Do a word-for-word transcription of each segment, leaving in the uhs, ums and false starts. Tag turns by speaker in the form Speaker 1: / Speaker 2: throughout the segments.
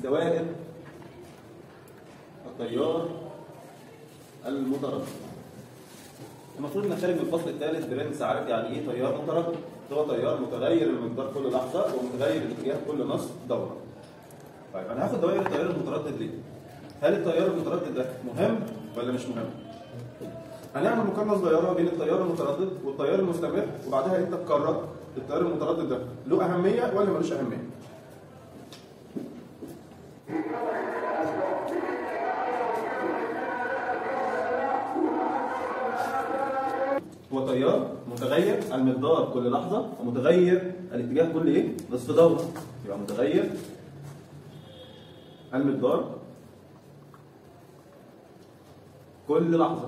Speaker 1: دوائر التيار المتردد. المفروض انك خارج من الفصل الثالث برنس عارف يعني ايه تيار متردد؟ هو تيار متغير المقدار كل لحظه ومتغير الاتجاه كل نصف دوره. طيب انا هاخد دوائر التيار المتردد ليه؟ هل التيار المتردد ده مهم ولا مش مهم؟ هنعمل مقارنه صغيره بين التيار المتردد والتيار المستمر وبعدها انت تقرر التيار المتردد ده له اهميه ولا ملوش اهميه. هو تيار متغير المقدار كل لحظه ومتغير الاتجاه كل ايه؟ نصف دوره. يبقى متغير المقدار كل لحظه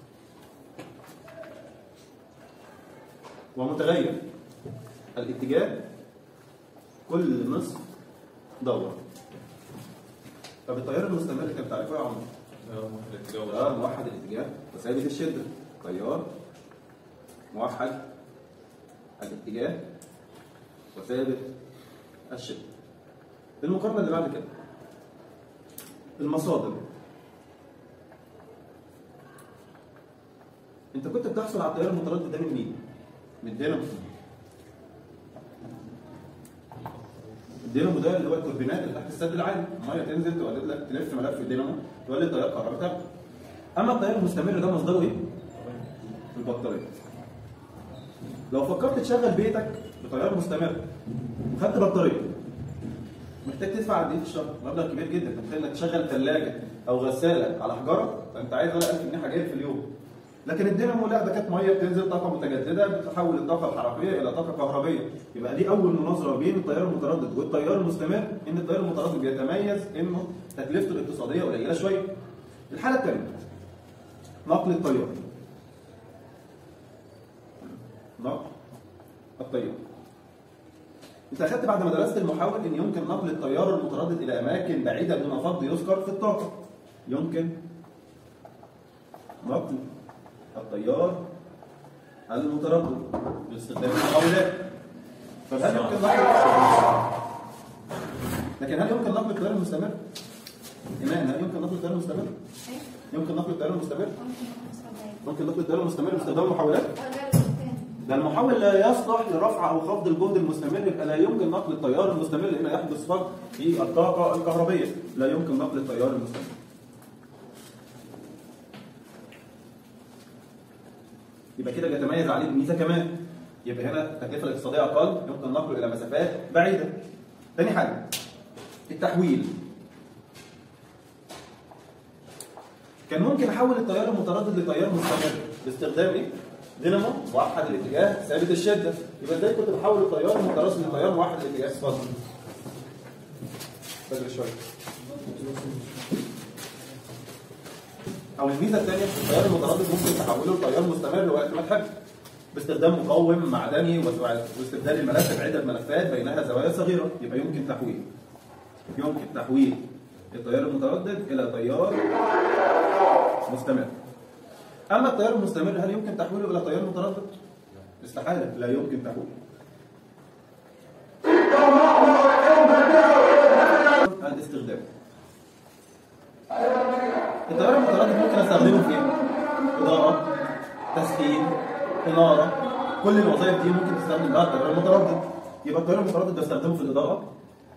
Speaker 1: ومتغير الاتجاه كل نصف دوره. طب التيار المستمر كان تعرفه يا عمر؟ اه موحد الاتجاه وثابت الشده. تيار موحد الاتجاه وثابت الشده. المقارنه اللي بعد كده المصادر. انت كنت بتحصل على التيار المتردد ده من مين؟ من الدينامو. الدينامو ده اللي هو التوربينات اللي تحت السد العالي، الميه تنزل تولد لك تلف ملف الدينامو تولد تيار كهرباء تبع. اما التيار المستمر ده مصدره ايه؟ البطاريه. لو فكرت تشغل بيتك بتيار مستمر وخدت بطاريه محتاج تدفع قد ايه في الشهر؟ مبلغ كبير جدا. انت متخيل انك تشغل ثلاجه او غساله على حجاره؟ فانت عايز ولا ألف جنيه حاجات في اليوم. لكن الدينامو لا، ده كانت ميه بتنزل طاقه متجدده بتحول الطاقه الحركيه الى طاقه كهربيه. يبقى دي اول مناظره بين التيار المتردد والتيار المستمر، ان التيار المتردد بيتميز انه تكلفته الاقتصاديه قليله شويه. الحاله الثانيه نقل التيار. نقل التيار. انت اخذت بعد ما درست المحول ان يمكن نقل التيار المتردد الى اماكن بعيده دون فض يذكر في الطاقه. يمكن نقل التيار المتردد باستخدام المحولات. فهل يمكن نقل لكن هل يمكن نقل التيار المستمر؟ ايمان، هل يمكن نقل التيار المستمر؟ يمكن نقل التيار المستمر؟ ممكن نقل التيار المستمر باستخدام المحولات؟ ده المحول لا يصلح لرفع او خفض الجهد المستمر، يبقى لا يمكن نقل التيار المستمر لان يحدث فرق في الطاقه الكهربيه. لا يمكن نقل التيار المستمر. يبقى كده بيتميز عليه بميزه كمان. يبقى هنا التكلفه الاقتصاديه اقل، يمكن نقله الى مسافات بعيده. ثاني حاجه التحويل. كان ممكن احول التيار المتردد لتيار مستمر باستخدام ايه؟ دينامو موحد الاتجاه ثابت الشده. يبقى ازاي كنت بحول التيار المتردد لتيار موحد الاتجاه؟ اتفضل. بدري شويه. او الميزه الثانيه التيار المتردد ممكن تحوله لتيار مستمر وقت ما تحب باستخدام مقاوم معدني واستبدال الملف بعده ملفات بينها زوايا صغيره. يبقى يمكن تحويل يمكن تحويل التيار المتردد الى تيار مستمر. اما التيار المستمر هل يمكن تحويله الى تيار متردد؟ استحاله، لا يمكن تحويله. الاستخدام. التيار المتردد ممكن استخدمه في ايه؟ اضاءه، تسخين، اناره، كل الوظائف دي ممكن تستخدم بها التيار المتردد. يبقى التيار المتردد بستخدمه في الاضاءه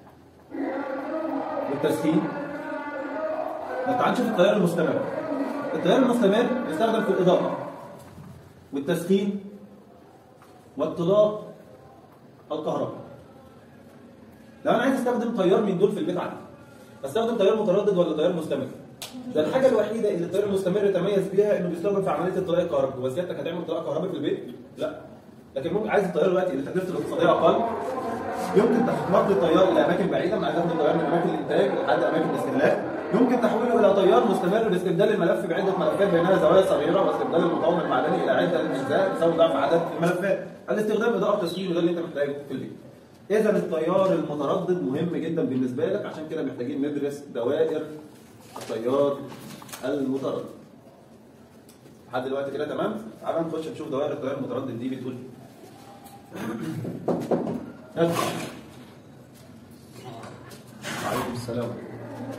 Speaker 1: والتسخين. تعال نشوف التيار المستمر. التيار المستمر يستخدم في الاضاءه والتسخين واطلاق الكهرباء. لو انا عايز استخدم تيار من دول في البيت عندي استخدم تيار متردد ولا تيار مستمر؟ ده الحاجه الوحيده اللي التيار المستمر يتميز بيها انه بيستخدم في عمليه اطلاق الكهرباء. وسيادتك هتعمل اطلاق كهرباء في البيت؟ لا. لكن ممكن عايز التيار دلوقتي اللي تكلفته الاقتصاديه اقل، يمكن نقل التيار الى اماكن بعيده. انا عايز اخد التيار من اماكن الانتاج لحد اماكن الاستهلاك. يمكن تحويله الى تيار مستمر باستبدال الملف بعده ملفات بينها زوايا صغيره واستبدال المقاوم المعدني الى عده اجزاء تساوي ضعف عدد الملفات. الاستخدام اضاءه وتسخين وده اللي انت محتاجه في البيت. اذا التيار المتردد مهم جدا بالنسبه لك، عشان كده محتاجين ندرس دوائر التيار المتردد. لحد دلوقتي كده تمام؟ تعالى نخش نشوف دوائر التيار المتردد دي بتقول ايه. عليكم السلام.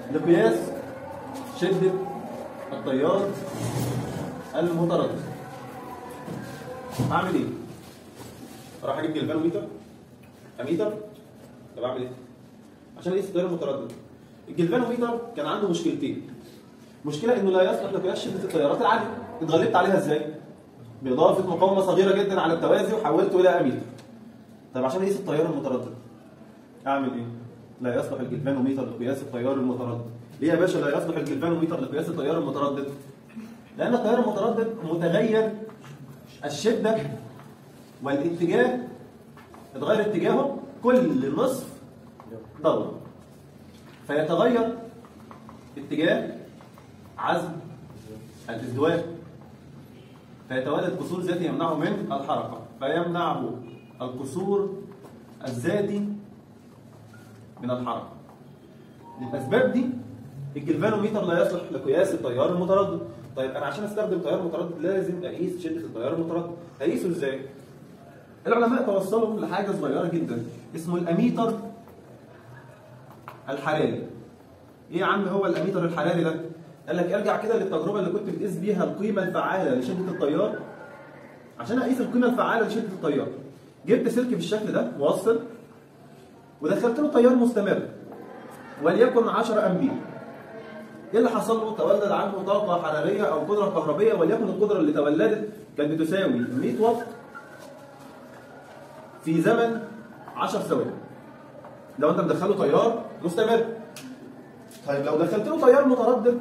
Speaker 1: لقياس شدة التيار المتردد. اعمل ايه؟ اروح اجيب جلفانوميتر اميتر. طب اعمل ايه؟ عشان اقيس التيار المتردد. الجلفانوميتر كان عنده مشكلتين. مشكله انه لا يصلح لقياس شده التيارات العاليه. اتغلبت عليها ازاي؟ باضافه مقاومه صغيره جدا على التوازي وحولته الى اميتر. طب عشان اقيس التيار المتردد اعمل ايه؟ لا يصلح الجلفانوميتر لقياس التيار المتردد. ليه يا باشا لا يصلح الجلفانوميتر لقياس التيار المتردد؟ لان التيار المتردد متغير الشده والاتجاه اتغير اتجاهه كل نصف دوره. فيتغير اتجاه عزم الازدواج، فيتولد كسور ذاتي يمنعه من الحركه، فيمنعه الكسور الذاتي من الحركه. للاسباب دي الجلفانوميتر لا يصلح لقياس التيار المتردد. طيب انا عشان استخدم تيار متردد لازم اقيس شده التيار المتردد. اقيسه ازاي؟ العلماء توصلوا لحاجه صغيره جدا اسمه الاميتر الحراري. ايه يا عم هو الاميتر الحراري ده؟ قال لك ارجع كده للتجربه اللي كنت بتقيس بيها القيمه الفعاله لشده التيار. عشان اقيس القيمه الفعاله لشده التيار جبت سلك بالشكل ده موصل ودخلت له تيار مستمر وليكن عشرة امبير. ايه اللي حصل له؟ تولد عنه طاقه حراريه او قدره كهربيه، وليكن القدره اللي تولدت كانت بتساوي مية واط في زمن عشر ثواني. لو انت مدخله تيار مستمر. طيب لو دخلت له تيار متردد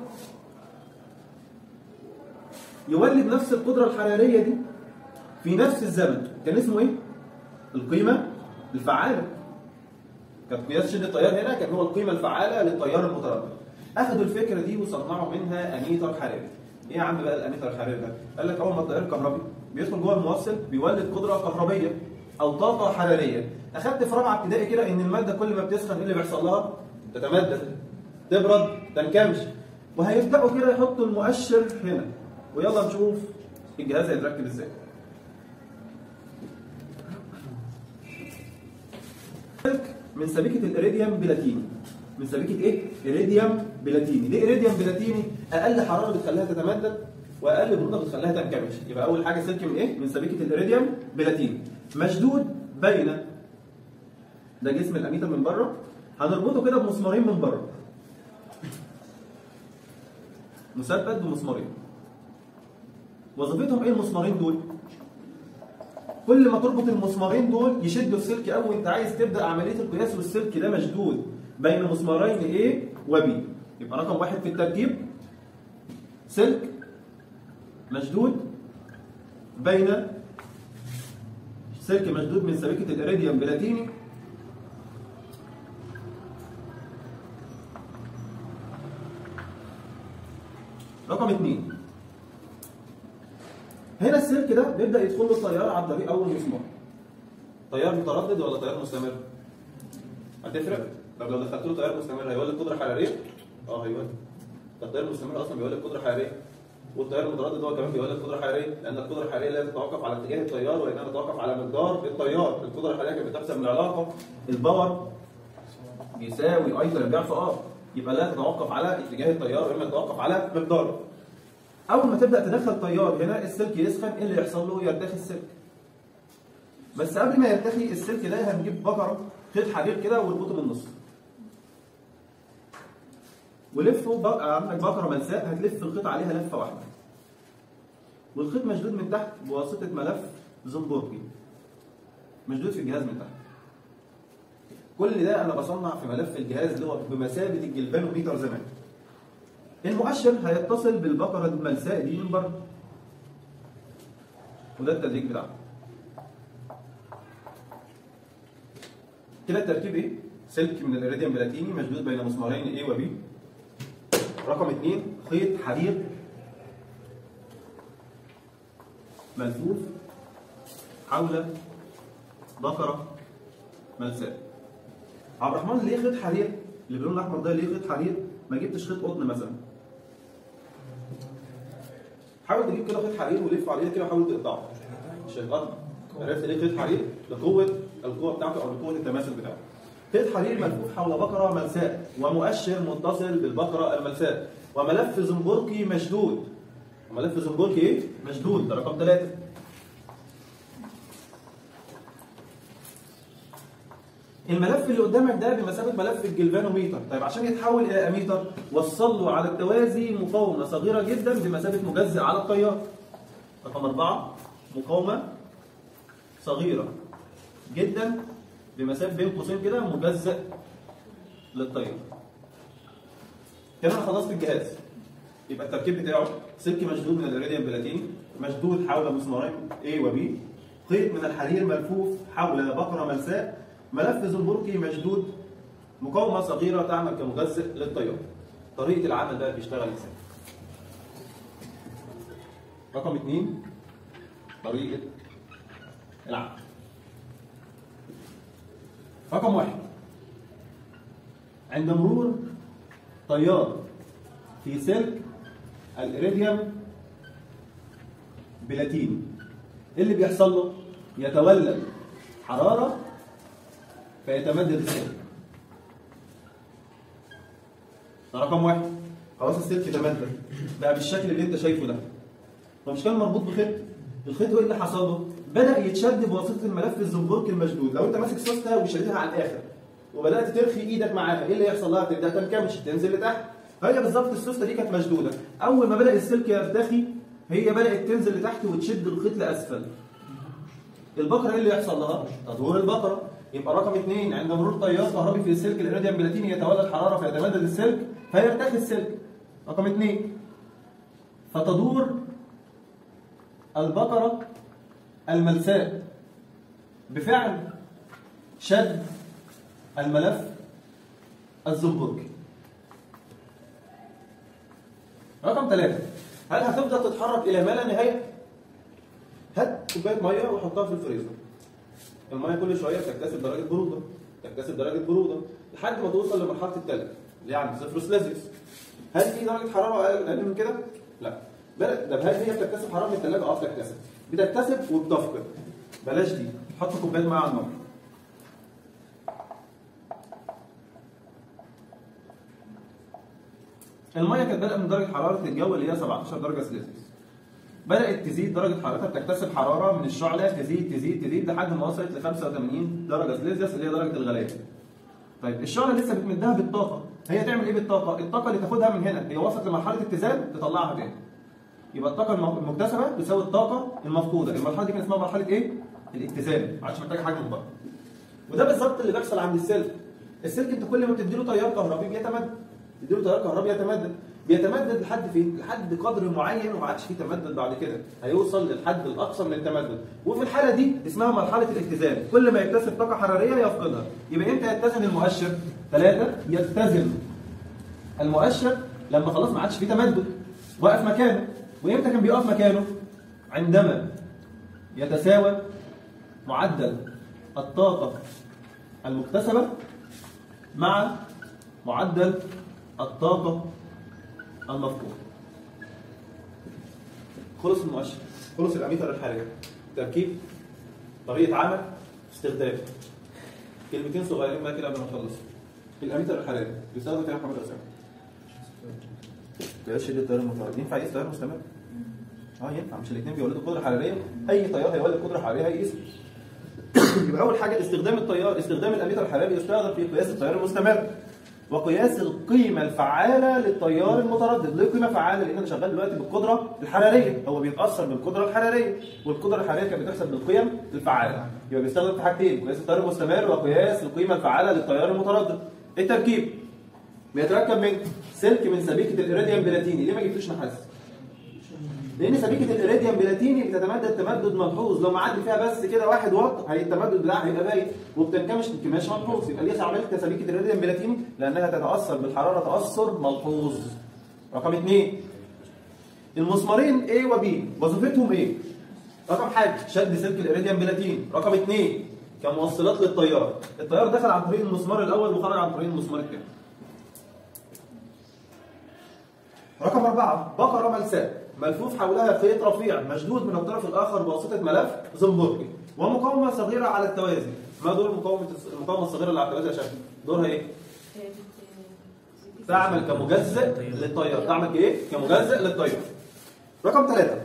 Speaker 1: يولد نفس القدره الحراريه دي في نفس الزمن، كان اسمه ايه؟ القيمه الفعاله. كان قياس شده التيار هنا كان هو القيمه الفعاله للتيار المتردد. اخذوا الفكره دي وصنعوا منها اميتر حراري. ايه يا عم بقى الاميتر الحراري ده؟ قال لك اول ما التيار الكهربي بيدخل جوه الموصل بيولد قدره كهربيه او طاقه حراريه. اخدت في رابعه ابتدائي كده ان الماده كل ما بتسخن ايه اللي بيحصل لها؟ تتمدد، تبرد، تنكمش. وهيبداوا كده يحطوا المؤشر هنا ويلا نشوف الجهاز هيتركب ازاي. من سبيكه الإيريديوم بلاتيني. من سبيكه ايه؟ إيريديوم بلاتيني. ليه إيريديوم بلاتيني؟ اقل حراره بتخليها تتمدد واقل بروده بتخليها تنكمش. يبقى اول حاجه سلك من ايه؟ من سبيكه الإيريديوم بلاتيني مشدود بين ده جسم الاميتر من بره، هنربطه كده بمسمارين من بره. مثبت بمسمارين. وظيفتهم ايه المسمارين دول؟ كل ما تربط المسمارين دول يشدوا السلك قوي وانت عايز تبدا عمليه القياس والسلك ده مشدود بين مسمارين A و B. يبقى رقم واحد في التركيب سلك مشدود بين سلك مشدود من سبيكه الإيريديوم بلاتيني رقم اثنين. هنا السلك ده بيبدا يدخل له التيار عن طريق اول مسمار. تيار متردد ولا تيار مستمر؟ هتفرق؟ طب لو دخلت له تيار مستمر هيولد قدره حراريه؟ اه هيولد. ده التيار المستمر اصلا بيولد قدره حراريه. والتيار المتردد هو كمان بيولد قدره حراريه، لان القدره الحراريه لا تتوقف على اتجاه التيار وانما تتوقف على مقدار التيار. القدره الحراريه كانت بتحسب من العلاقه الباور بيساوي اي تربيع في ار. يبقى لا تتوقف على اتجاه التيار وانما تتوقف على مقداره. اول ما تبدا تدخل تيار هنا السلك يسخن، ايه اللي يحصل له؟ يرتخي السلك. بس قبل ما يرتخي السلك ده هنجيب بكره خيط حرير كده ونربطه من النص. ولفه بقى عندك بكره ملساء هتلف الخيط عليها لفه واحده. والخيط مشدود من تحت بواسطه ملف زنبرجي. مشدود في الجهاز من تحت. كل ده انا بصنع في ملف الجهاز اللي هو بمثابه الجلفانوميتر زمان. المؤشر هيتصل بالبكره الملساء دي من بره. وده التدريج بتاعه. كده التركيب ايه؟ سلك من الإيريديوم بلاتيني مشدود بين مسمارين A و B. رقم اثنين خيط حرير ملفوف حول بكره ملساء. عبد الرحمن ليه خيط حرير؟ اللي باللون الاحمر ده ليه خيط حرير؟ ما جبتش خيط قطن مثلا. حاول تجيب كده خيط حرير ولف عليه كده وحاول تقطعه. مش هيتقطع. عرفت ليه خيط حرير؟ لقوه القوه بتاعته او لقوه التماثل بتاعته. خيط حرير ملفوف حول بقرة ملساء ومؤشر متصل بالبقرة الملساء وملف زنبركي مشدود. وملف زنبركي ايه؟ مشدود، ده رقم ثلاثة. الملف اللي قدامك ده بمثابة ملف الجلفانوميتر. طيب عشان يتحول إلى أميتر وصل له على التوازي مقاومة صغيرة جدا بمثابة مجزئ على التيار. رقم أربعة مقاومة صغيرة جدا بمثابة بين قوسين كده مجزئ للتيار. كده أنا خلصت الجهاز. يبقى التركيب بتاعه سلك مشدود من الإيريديوم بلاتيني مشدود حول مسمارين A و B، خيط من الحرير ملفوف حول بقرة ملساء، ملف زنبركي مشدود، مقاومة صغيرة تعمل كمجزئ للتيار. طريقة العمل بقى بيشتغل ازاي؟ رقم اثنين طريقة العمل. رقم واحد، عند مرور تيار في سلك الإيريديوم بلاتيني، ايه اللي بيحصل له؟ يتولد حرارة فيتمدد السلك. ده رقم واحد. خلاص السلك تمدد بقى بالشكل اللي انت شايفه ده. هو مش كان مربوط بخيط؟ الخيط هو اللي حصل له؟ بدأ يتشد بواسطة الملف الزنبركي المشدود. لو انت ماسك سوسته وشديدها على الآخر وبدأت ترخي ايدك معاها، ايه اللي يحصل لها؟ تبدأ تنكمش، تنزل لتحت. فهي بالظبط السوسته دي كانت مشدودة. أول ما بدأ السلك يرتخي هي بدأت تنزل لتحت وتشد الخيط لأسفل. البقرة ايه اللي يحصل لها؟ تدور البقرة. يبقى رقم اثنين، عند مرور تيار كهربي في السلك الإيريديوم بلاتيني يتولد حرارة فيتمدد السلك فيرتخي السلك. رقم اثنين، فتدور البقرة الملساء بفعل شد الملف الزنبركي. رقم ثلاثة، هل هتفضل تتحرك إلى ما لا نهاية؟ هات كوباية مية وحطها في الفريزر. المية كل شوية بتكتسب درجة برودة، تكتسب درجة برودة لحد ما توصل لمرحلة التلج اللي هي عند صفر سلسيوس. هل في درجة حرارة أقل من كده؟ لا. ده هل هي بتكتسب حرارة من الثلاجة؟ اه بتكتسب. بتكتسب وبتفقد. بلاش دي، حط كوباية مية على النار. المية كانت بدأت من درجة حرارة الجو اللي هي سبعتاشر درجة سلسيوس. بدأت تزيد درجة حرارتها، بتكتسب حرارة من الشعلة، تزيد تزيد تزيد لحد ما وصلت ل خمسة وثمانين درجة سلسيوس اللي هي درجة الغليان. طيب الشعلة لسه بتمدها بالطاقة، هي تعمل ايه بالطاقة؟ الطاقة اللي تاخدها من هنا هي وصلت لمرحلة اتزان تطلعها تاني. يبقى الطاقة المكتسبة تساوي الطاقة المفقودة، المرحلة دي كان اسمها مرحلة ايه؟ الاتزان، ما عادش محتاجة حاجة من بره. وده بالظبط اللي بيحصل عند السلك. السلك انت كل ما بتديله تيار كهربي بيتمدد. تديله تيار كهربي يتمدد، بيتمدد لحد فين؟ لحد قدر معين وما عادش فيه تمدد بعد كده، هيوصل للحد الاقصى من التمدد، وفي الحاله دي اسمها مرحله الاتزان، كل ما يكتسب طاقه حراريه يفقدها. يبقى امتى يتزن المؤشر؟ ثلاثة، يتزن المؤشر لما خلاص ما عادش فيه تمدد، وقف مكانه. وامتى كان بيقف مكانه؟ عندما يتساوى معدل الطاقه المكتسبه مع معدل الطاقه المفقود. خلص المؤشر، خلص الاميتر الحراري. تركيب، طريقه عمل، استخدام. كلمتين صغيرين بقى كده قبل ما نخلص. الاميتر الحراري بيستخدم في محمد اسامه. تيار شدة التيار المتردد ينفع يقيس تيار مستمر؟ اه ينفع، مش الاثنين بيولدوا قدره حراريه؟ اي تيار هيولد قدره حراريه هيقيسه. يبقى اول حاجه استخدام التيار، استخدام الاميتر الحراري يستخدم في قياس التيار المستمر وقياس القيمة الفعالة للتيار المتردد. ليه قيمة فعالة؟ لأن أنا شغال دلوقتي بالقدرة الحرارية، هو بيتأثر بالقدرة الحرارية، والقدرة الحرارية كانت بتحسب بالقيم الفعالة. يبقى بيستخدم في حاجتين، قياس التيار المستمر وقياس القيمة الفعالة للتيار المتردد. التركيب بيتركب من سلك من سبيكة الإيريديوم بلاتيني. ليه ما جبتوش نحاس؟ لأن سبيكة الإيريديوم بلاتيني بتتمدد تمدد ملحوظ، لو معدي فيها بس كده واحد واط هيتمدد بتاعها هيبقى باين، وبتنكمش انكماش ملحوظ. يبقى ليه عملت سبيكة الإيريديوم بلاتيني؟ لأنها تتأثر بالحرارة تأثر ملحوظ. رقم اثنين، المسمارين A و B وظيفتهم إيه؟ رقم حاجة شد سلك الإيريديوم بلاتيني. رقم اثنين، كموصلات للتيار. التيار دخل عن طريق المسمار الأول وخرج عن طريق المسمار الثاني. رقم أربعة، بقرة ملساء ملفوف حولها خيط رفيع مشدود من الطرف الآخر بواسطة ملف زنبركي ومقاومة صغيرة على التوازي. ما دور المقاومه المقاومه الصغيره اللي على التوازي يا شباب؟ دورها ايه؟ تعمل كمجزء للتيار. تعمل ايه؟ كمجزء للتيار. رقم ثلاثة،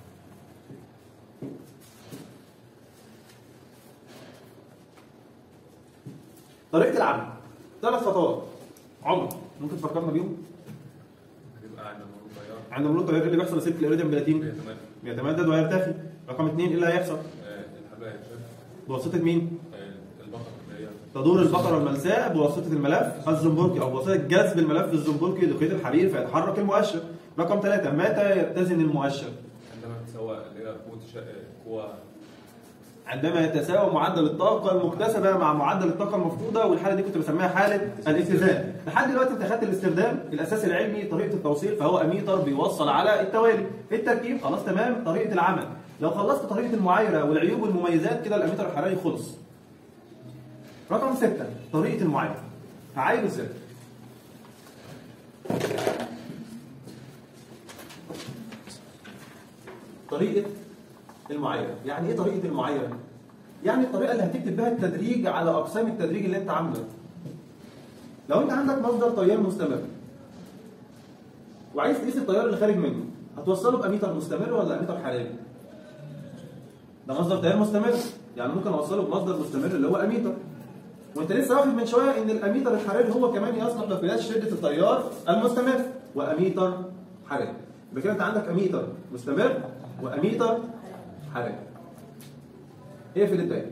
Speaker 1: طريقة العمل. ثلاث خطوات. عمر ممكن تفكرنا بيهم؟
Speaker 2: هتبقى عند مرور تيار.
Speaker 1: عند مرور التيار اللي بيحصل سلك الإيريديوم بلاتين بيتمدد ويرتفي. رقم اثنين ايه اللي هيحصل؟
Speaker 2: الحبايب
Speaker 1: بواسطة مين؟
Speaker 2: البقرة اللي هي
Speaker 1: تدور البقرة الملساء بواسطة الملف الزنبركي او بواسطة جذب الملف الزنبركي لخيط الحرير فيتحرك المؤشر. رقم ثلاثة، متى يتزن المؤشر؟
Speaker 2: عندما تساوي اللي هي قوة قوة
Speaker 1: عندما يتساوى معدل الطاقة المكتسبة مع معدل الطاقة المفقودة، والحالة دي كنت بسميها حالة الاتزان. لحد دلوقتي انت خدت الاستخدام الأساسي العلمي طريقة التوصيل، فهو أميتر بيوصل على التوالي. في التركيب خلاص تمام. طريقة العمل، لو خلصت طريقة المعايرة والعيوب والمميزات كده الأميتر الحراري خلص. رقم ستة، طريقة المعايرة. هعايره ازاي؟ طريقة المعايرة، يعني ايه طريقة المعايرة؟ يعني الطريقة اللي هتكتب بها التدريج على أقسام التدريج اللي أنت عامله. لو أنت عندك مصدر تيار مستمر وعايز تقيس التيار اللي خارج منه، هتوصله بأميتر مستمر ولا أميتر حراري؟ ده مصدر تيار مستمر، يعني ممكن أوصله بمصدر مستمر اللي هو أميتر. وأنت لسه واخد من شوية إن الأميتر الحراري هو كمان يصلح لقياس شدة التيار المستمر وأميتر حراري. يبقى كده أنت عندك أميتر مستمر وأميتر حراري. اقفل الدايره.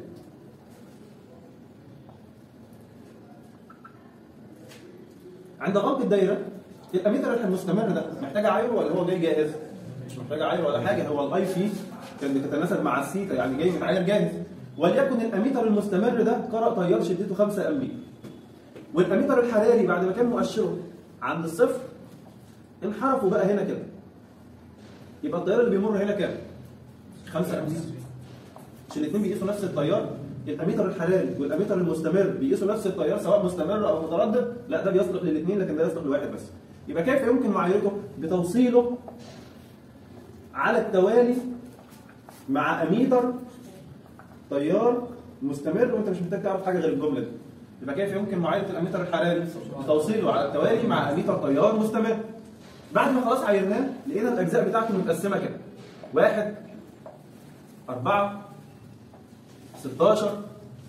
Speaker 1: عند غلق الدايره الاميتر المستمر ده محتاج عايره ولا هو جاي جاهز؟ مش محتاج عايره ولا حاجه، هو الاي في كان بتتناسب مع السيتا، يعني جاي متعاير جاهز. وليكن الاميتر المستمر ده قرأ تيار شدته خمسة امبير، والاميتر الحراري بعد ما كان مؤشره عند الصفر انحرفوا بقى هنا كده، يبقى التيار اللي بيمر هنا كام؟ خمسة امبير. مش الاثنين بيقيسوا نفس التيار؟ الاميتر الحراري والاميتر المستمر بيقيسوا نفس التيار سواء مستمر او متردد؟ لا، ده بيصلح للاثنين لكن ده يصلح لواحد بس. يبقى كيف يمكن معايرته؟ بتوصيله على التوالي مع اميتر تيار مستمر، وانت مش محتاج تعرف حاجه غير الجمله دي. يبقى كيف يمكن معايره الاميتر الحراري؟ بتوصيله على التوالي مع اميتر تيار مستمر. بعد ما خلاص عايرناه لقينا الاجزاء بتاعته متقسمه كده: واحد، أربعة، ستاشر،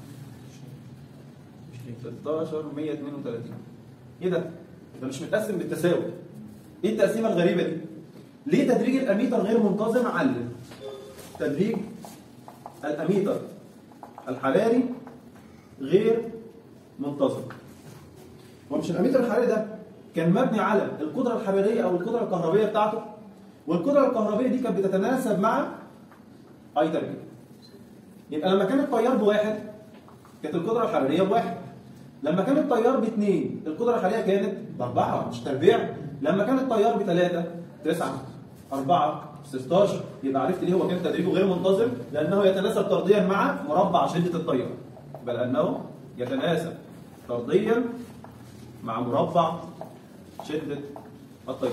Speaker 1: ستاشر، مية واتنين وتلاتين. ايه ده؟ ده مش متقسم بالتساوي. ايه التقسيمه الغريبه دي؟ ليه تدريج الاميتر غير منتظم؟ علم تدريج الاميتر الحراري غير منتظم. ومش الاميتر الحراري ده كان مبني على القدره الحراريه او القدره الكهربيه بتاعته، والقدره الكهربيه دي كانت بتتناسب مع اي تربيع. يبقى لما كان التيار بواحد كانت القدره الحراريه بواحد، لما كان التيار باثنين القدره الحراريه كانت باربعه مش تربيع، لما كان التيار بثلاثه تسعه، اربعه، ستاشر. يبقى عرفت ليه هو كان تدريجه غير منتظم؟ لانه يتناسب طرديا مع مربع شده التيار. بل انه يتناسب طرديا مع مربع شده التيار.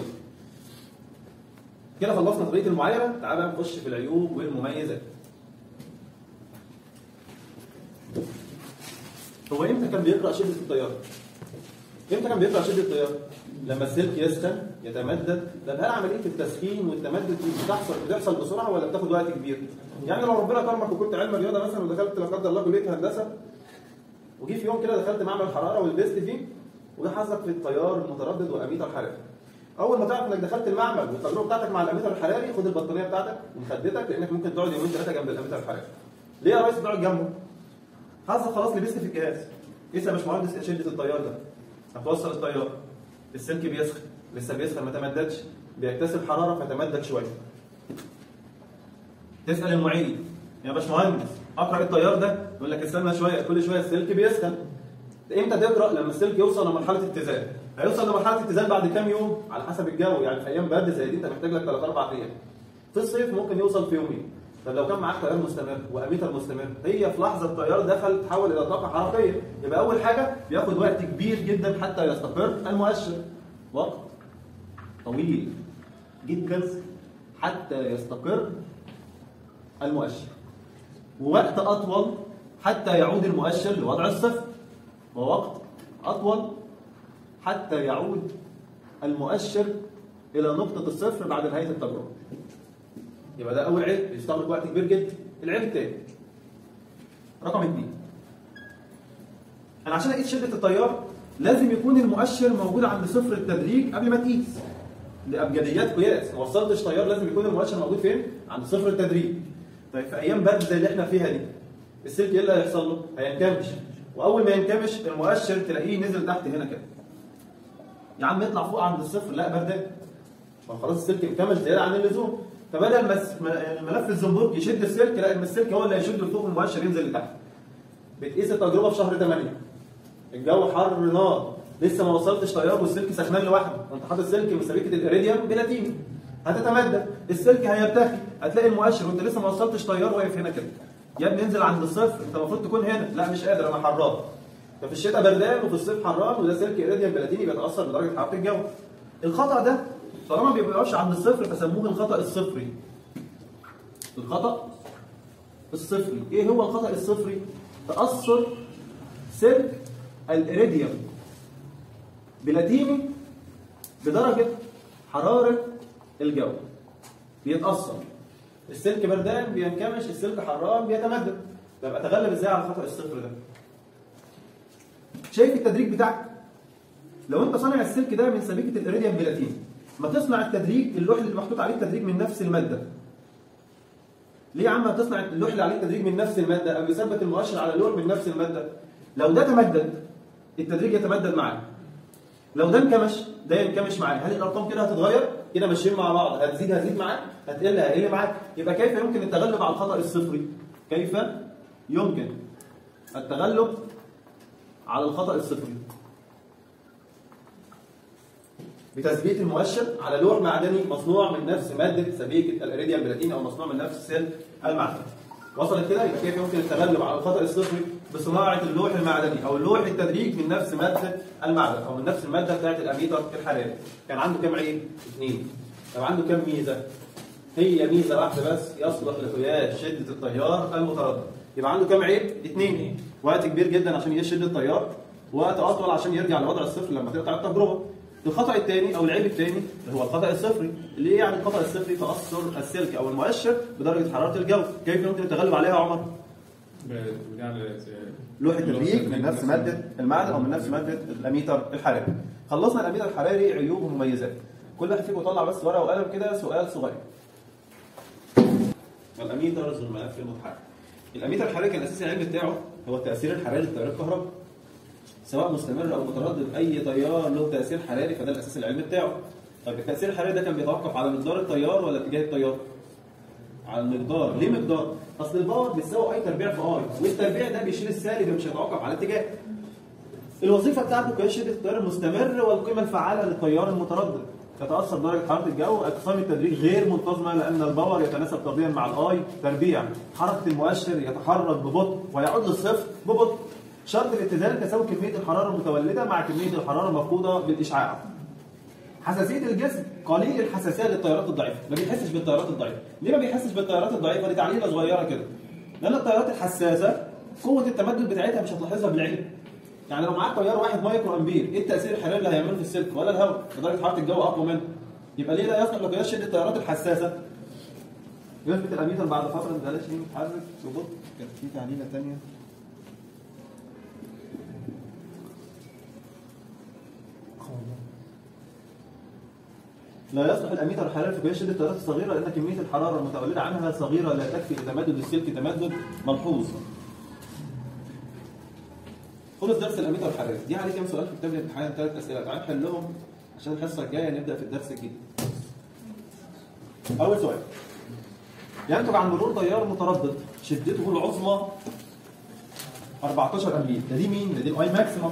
Speaker 1: كده خلصنا طريقه المعايره. تعال بقى نخش في العيوب والمميزات. هو امتى كان بيقرأ شدة التيار؟ امتى كان بيقرأ شدة التيار؟ لما السلك يسخن يتمدد. ده هل عملية التسخين والتمدد بتحصل بتحصل بسرعة ولا بتاخد وقت كبير؟ يعني لو ربنا كرمك وكنت علم رياضة مثلا ودخلت لا قدر الله كلية هندسة، وجي في يوم كده دخلت معمل حرارة ولبست فيه، وده حظك في التيار المتردد واميتر حراري. اول ما تعرف انك دخلت المعمل والتجربه بتاعتك مع الاميتر الحراري، خد البطانيه بتاعتك ومخدتك، لانك ممكن تقعد يومين ثلاثه جنب الاميتر الحراري. ليه يا ريس تقعد جنبه؟ حظك خلاص لبست في الجهاز. قيس يا باشمهندس شده التيار ده. هتوصل التيار، السلك بيسخن، لسه بيسخن ما تمددش، بيكتسب حراره فتمدد شويه. تسال المعيد: يا باشمهندس اقرا التيار ده؟ يقول لك استنى شويه، كل شويه السلك بيسخن. امتى تقرا؟ لما السلك يوصل لمرحله اتزان. هيوصل لمرحله اتزان بعد كام يوم؟ على حسب الجو، يعني في ايام برد زي دي انت محتاج لك ثلاث اربع ايام. في الصيف ممكن يوصل في يومين. طب لو كان معاك تيار مستمر واميتر مستمر، هي في لحظه التيار دخل تحول الى طاقه حركيه. يبقى اول حاجه بياخد وقت كبير جدا حتى يستقر المؤشر، وقت طويل جدا حتى يستقر المؤشر، ووقت اطول حتى يعود المؤشر لوضع الصفر، ووقت أطول حتى يعود المؤشر إلى نقطة الصفر بعد نهاية التجربة. يبقى ده أول عيب بيستغرق وقت كبير جدا. العيب الثاني رقم اثنين، أنا عشان أقيس شدة التيار لازم يكون المؤشر موجود عند صفر التدريج قبل ما تقيس. لأبجديات قياس، ما وصلتش تيار لازم يكون المؤشر موجود فين؟ عند صفر التدريج. طيب في أيام برد زي اللي إحنا فيها دي، السلك إيه اللي هيحصل له؟ هينكمش، وأول ما ينكمش المؤشر تلاقيه نزل تحت هنا كده. يا عم يطلع فوق عند الصفر، لا بردان. ما خلاص السلك انكمش زيادة عن اللزوم، فبدل ما الملف الزنبرك يشد السلك، لا السلك هو اللي هيشد لفوق والمؤشر ينزل لتحت. بتقيس التجربة في شهر ثمانية، الجو حر نار، لسه ما وصلتش تيار والسلك سخنان لوحده، وانت حاطط سلك من سبيكه الاريديوم بلاتيني، هتتمدد، السلك هيرتخي، هتلاقي المؤشر وانت لسه ما وصلتش تيار واقف هنا كده. يا ابني انزل عند الصفر، انت المفروض تكون هنا، لا مش قادر انا حران. ففي الشتاء بردان وفي الصيف حران، وده سلك اريديوم بلاتيني بيتاثر بدرجه حراره الجو. الخطا ده طالما ما بيبقاش عند الصفر فسموه الخطا الصفري. الخطا الصفري، ايه هو الخطا الصفري؟ تاثر سلك الإيريديوم بلاتيني بدرجة حرارة الجو، بيتأثر. السلك بردان بينكمش، السلك حران بيتمدد. طب أتغلب إزاي على خطأ الصفر ده؟ شايف التدريج بتاعك؟ لو أنت صانع السلك ده من سبيكة الإيريديوم بلاتيني، ما تصنع التدريج اللوح اللي محطوط عليه التدريج من نفس المادة. ليه يا عم هتصنع اللوح اللي عليه التدريج من نفس المادة أو يثبت المؤشر على اللوح من نفس المادة؟ لو ده تمدد التدريج يتمدد معاه، لو ده انكمش ده ينكمش معاه. هل الارقام كده هتتغير؟ كده ماشيين مع بعض، هتزيد هتزيد معاه، هتقل هتقل معاه. يبقى كيف يمكن التغلب على الخطأ الصفري؟ كيف يمكن التغلب على الخطأ الصفري؟ بتثبيت المؤشر على لوح معدني مصنوع من نفس مادة سبيكة الإيريديوم بلاتيني أو مصنوع من نفس سلك المعدن. وصلت كده؟ يبقى كيف يمكن التغلب على الخطأ الصفري؟ بصناعة اللوح المعدني أو اللوح التدريج من نفس مادة المعدن أو من نفس المادة بتاعت الأميتر الحراري. كان عنده كام عيب؟ اثنين. طب عنده كام ميزة؟ هي ميزة واحدة بس يصلح لقياس شدة التيار المتردد. يبقى عنده كام عيب؟ اثنين. وقت كبير جدا عشان يقيس شدة التيار، وقت أطول عشان يرجع لوضع الصفر لما تقطع التجربة. الخطأ الثاني أو العيب الثاني اللي هو الخطأ الصفري. اللي إيه يعني الخطأ الصفري؟ تأثر السلك أو المؤشر بدرجة حرارة الجو. كيف يمكن التغلب عليها يا عمر؟ لوح التدريج من نفس مادة المعدن أو من نفس مادة الأميتر الحراري. خلصنا الأميتر الحراري عيوب ومميزات. كل واحد فيكم يطلع بس ورقة وقلم كده سؤال صغير. الأميتر ذو الملف المتحرك. الأميتر الحراري كان أساس العلم بتاعه هو التأثير الحراري للتيار الكهربائي. سواء مستمر أو متردد، أي تيار له تأثير حراري فده الأساس العلم بتاعه. طيب التأثير الحراري ده كان بيتوقف على مقدار التيار ولا اتجاه التيار؟ على المقدار. ليه مقدار؟ اصل الباور بيساوي اي تربيع في اي، والتربيع ده بيشيل السالب مش هيتوقف على اتجاه. الوظيفه بتاعته قياس شده التيار المستمر والقيمه الفعاله للتيار المتردد. تتاثر درجه حراره الجو، اقسام التدريج غير منتظمه لان الباور يتناسب طرديا مع الاي تربيع. حركه المؤشر يتحرك ببطء ويعود للصفر ببطء. شرط الاتزان تساوي كميه الحراره المتولده مع كميه الحراره المفقوده بالاشعاع. حساسيه الجسم قليل الحساسيه للتيارات الضعيفه، ما بيحسش بالتيارات الضعيفه. ليه ما بيحسش بالتيارات الضعيفه؟ دي تعليله صغيره كده. لان التيارات الحساسه قوه التمدد بتاعتها مش هتلاحظها بالعين. يعني لو معاك تيار واحد مايكرو امبير، ايه التاثير الحراري اللي هيعمله في السلك؟ ولا الهواء، درجه حراره الجو اقوى منه. يبقى ليه لا يصلح لقياس شده التيارات الحساسه؟ يثبت الاميتر بعد فتره ما بلاش ليه متحرك ببطء. كان في تعليله ثانيه. لا يصلح الاميتر الحراري في قياس شده التيارات الصغيره لان كميه الحراره المتولده عنها صغيره لا تكفي لتمدد السلك تمدد ملحوظ. خلص درس الاميتر الحراري. دي عليه كام سؤال في كتاب الامتحان؟ ثلاث اسئله، تعال نحلهم عشان الحصه الجايه نبدا في الدرس الجديد. اول سؤال: ينتج عن مرور تيار متردد شدته العظمى أربعتاشر امبير. ده دي مين؟ ده دي الاي ماكسيمم.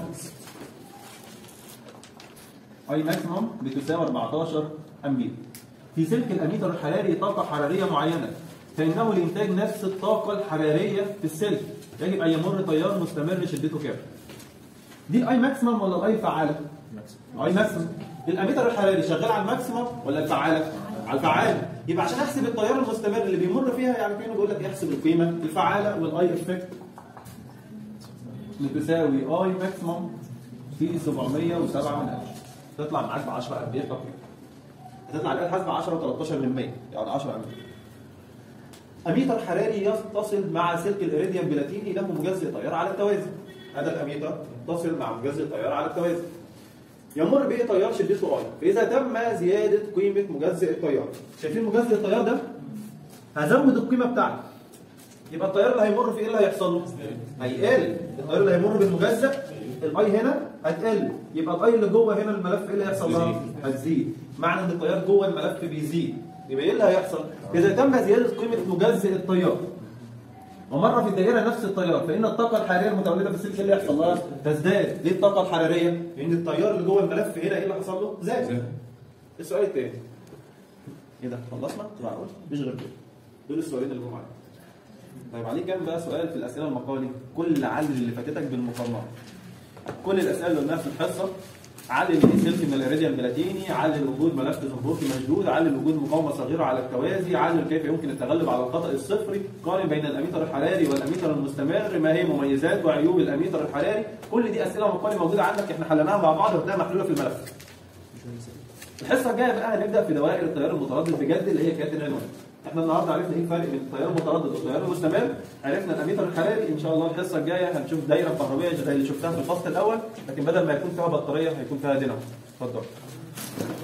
Speaker 1: اي ماكسيمم بتساوي أربعتاشر امبير. في سلك الاميتر الحراري طاقه حراريه معينه، فانه لانتاج نفس الطاقه الحراريه في السلك يجب ان يمر تيار مستمر شدته كام؟ دي الاي ماكسيمم ولا الاي فعاله؟ الاي ماكسيمم. الاميتر الحراري شغال على الماكسيمم ولا الفعاله؟ على الفعاله. يبقى عشان احسب التيار المستمر اللي بيمر فيها، يعني كانه بيقول لك احسب القيمه الفعاله والاي افكت بتساوي اي ماكسيموم في سبعمية وسبعة من ألف، تطلع معاك ب عشرة امبير تقريبا. هتطلع الآلة الحاسبة عشرة وتلتاشر من مية، يعني عشرة امبير. اميتر حراري يتصل مع سلك الإيريديوم بلاتيني له مجزء تيار على التوازي. هذا الاميتر يتصل مع مجزء تيار على التوازي. يمر به تيار شدته اي، فاذا تم زياده قيمه مجزء التيار، شايفين مجزء التيار ده؟ هزود القيمه بتاعته. يبقى التيار اللي هيمر فيه ايه اللي هيحصل له؟ هيقل. التيار اللي هيمر بالمجزء الاي هنا هتقل، يبقى الاي اللي جوه هنا الملف ايه اللي هيحصل لها؟ هتزيد. معنى ان التيار جوه الملف بيزيد، يبقى ايه اللي هيحصل؟ اذا تم زياده قيمه مجزء التيار ومره في الدائره نفس التيار، فان الطاقه الحراريه المتولده في السلك اللي يحصل لها تزداد. ليه الطاقه الحراريه؟ لان التيار اللي جوه الملف هنا ايه اللي حصل له؟ زاد. السؤال الثاني. ايه ده؟ خلصنا؟ معقول؟ مفيش غير كده. دول السؤالين اللي جم عليك. طيب عليك كام بقى سؤال في الاسئله المقالي؟ كل علل اللي فاتتك بالمقارنات. كل الاسئله اللي قلناها في الحصه، علل السلك من الإيريديوم بلاتيني، علل وجود ملف زنبركي مشدود، علل وجود مقاومه صغيره على التوازي، علل كيف يمكن التغلب على الخطا الصفري، قارن بين الاميتر الحراري والاميتر المستمر، ما هي مميزات وعيوب الاميتر الحراري. كل دي اسئله مقالي موجوده عندك، احنا حليناها مع بعض وهتلاقيها محلوله في الملف. الحصه الجايه بقى هنبدا في دوائر التيار المتردد بجد اللي هي كانت العنوان. احنا النهارده عرفنا ايه الفرق بين التيار المتردد والتيار المستمر، عرفنا الاميتر الحراري. ان شاء الله الحصه الجايه هنشوف دايره كهربائيه زي اللي شفتها في الفصل الاول، لكن بدل ما يكون فيها بطاريه هيكون فيها دينامو. اتفضل.